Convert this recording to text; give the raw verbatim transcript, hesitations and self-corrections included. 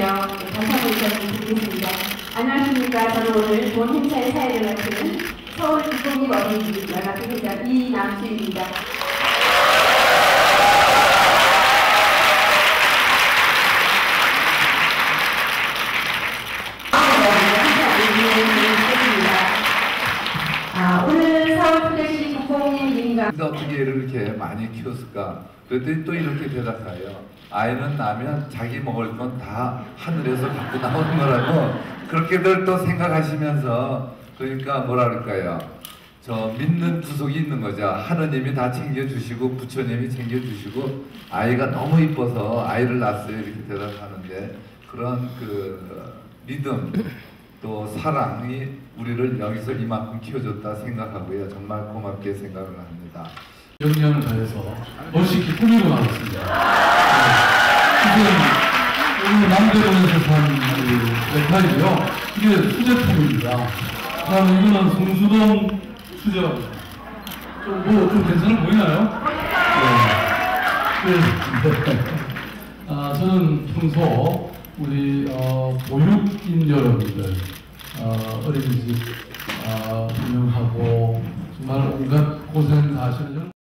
인사드리며 다시 한번 인사드리겠습니다. 안녕하십니까. 저는 오늘 본 행사의 사회를 맡는 서울 국공립 어린이집 연합회장 이남수입니다. 아, 오늘 서울특별시 국공립 어떻게 이렇게 많이 키웠을까? 그랬더니 또 이렇게 대답해요. 아이는 낳으면 자기 먹을 건 다 하늘에서 갖고 나오는 거라고 그렇게들 또 생각하시면서, 그러니까 뭐라 그럴까요? 저 믿는 구석이 있는 거죠. 하느님이 다 챙겨주시고 부처님이 챙겨주시고 아이가 너무 이뻐서 아이를 낳았어요 이렇게 대답하는데, 그런 그 믿음 또 사랑이 우리를 여기서 이만큼 키워줬다 생각하고요. 정말 고맙게 생각을 합니다. 역량을 다해서 멋있게 꾸미고 나왔습니다. 지금 오늘 남대문에서 산 넥타이고요. 이게 수제품입니다. 그다음에 이거는 성수동 수제랍니다. 좀 뭐 좀 괜찮아 보이나요? 네. 네. 아, 저는 평소 우리 어, 보육인 여러분들, 어, 어린이집 어, 운영하고 정말 온갖 고생 다 하시는